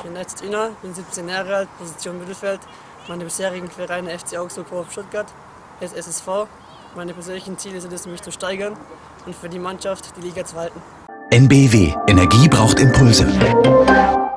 bin jetzt Ina, bin 17 Jahre alt, Position Mittelfeld. Meine bisherigen Vereine FC Augsburg, VfB Stuttgart, SSV. Meine persönlichen Ziele sind es, mich zu steigern und für die Mannschaft die Liga zu halten. NBW. Energie braucht Impulse.